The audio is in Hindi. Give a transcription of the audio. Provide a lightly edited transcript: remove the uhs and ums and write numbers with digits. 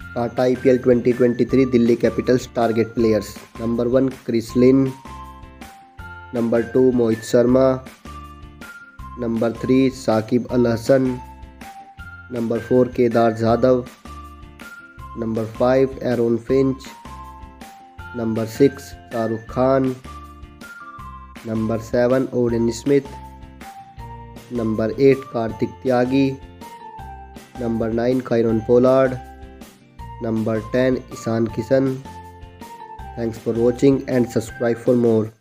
Tata IPL 2023 Delhi Capitals target players. Number 1 Chris Lynn, number 2 Mohit Sharma, number 3 Shakib Al Hasan, number 4 Kedar Jadhav, number 5 Aaron Finch, number 6 Shahrukh Khan, number 7 Odean Smith, number 8 Kartik Tyagi, number 9 Kieron Pollard, number 10 Ishan Kishan. Thanks for watching and subscribe for more.